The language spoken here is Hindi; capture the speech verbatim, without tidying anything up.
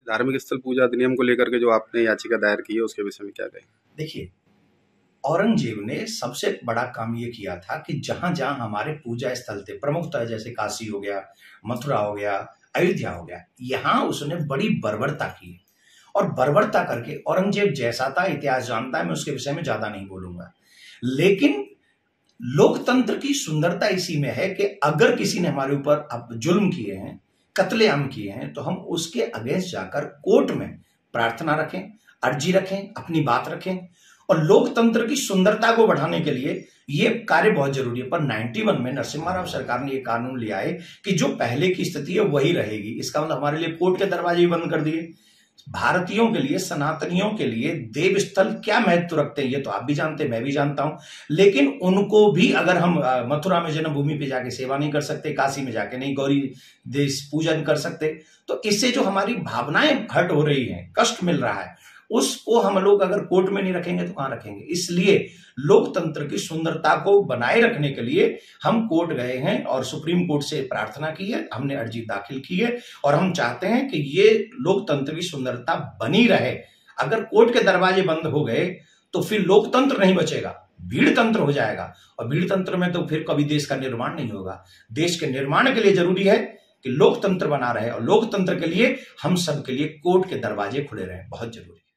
धार्मिक स्थल पूजा अधिनियम को लेकर के जो आपने याचिका दायर की है उसके विषय में क्या कहें? देखिए, औरंगजेब ने सबसे बड़ा काम ये किया था कि जहां जहां हमारे पूजा स्थल थे, प्रमुखतः जैसे काशी हो गया, मथुरा हो गया, अयोध्या हो गया, यहां उसने बड़ी बर्बरता की और बर्बरता करके औरंगजेब जैसा था, इतिहास जानता है, मैं उसके विषय में ज्यादा नहीं बोलूंगा। लेकिन लोकतंत्र की सुंदरता इसी में है कि अगर किसी ने हमारे ऊपर अब जुल्म किए हैं, कत्लेआम किए हैं, तो हम उसके अगेंस्ट जाकर कोर्ट में प्रार्थना रखें, अर्जी रखें, अपनी बात रखें। और लोकतंत्र की सुंदरता को बढ़ाने के लिए ये कार्य बहुत जरूरी है। पर इक्यानवे में नरसिम्हा राव सरकार ने ये कानून लिया है कि जो पहले की स्थिति है वही रहेगी। इसका मतलब हमारे लिए कोर्ट के दरवाजे ही बंद कर दिए। भारतीयों के लिए, सनातनियों के लिए देव स्थल क्या महत्व रखते हैं ये तो आप भी जानते हैं, मैं भी जानता हूं। लेकिन उनको भी अगर हम मथुरा में जन्मभूमि पे जाके सेवा नहीं कर सकते, काशी में जाके नहीं गौरी देश पूजन कर सकते, तो इससे जो हमारी भावनाएं हर्ट हो रही हैं, कष्ट मिल रहा है, उसको हम लोग अगर कोर्ट में नहीं रखेंगे तो कहां रखेंगे। इसलिए लोकतंत्र की सुंदरता को बनाए रखने के लिए हम कोर्ट गए हैं और सुप्रीम कोर्ट से प्रार्थना की है, हमने अर्जी दाखिल की है और हम चाहते हैं कि ये लोकतंत्र की सुंदरता बनी रहे। अगर कोर्ट के दरवाजे बंद हो गए तो फिर लोकतंत्र नहीं बचेगा, भीड़ तंत्र हो जाएगा और भीड़ तंत्र में तो फिर कभी देश का निर्माण नहीं होगा। देश के निर्माण के लिए जरूरी है कि लोकतंत्र बना रहे और लोकतंत्र के लिए हम सब के लिए कोर्ट के दरवाजे खुले रहे, बहुत जरूरी।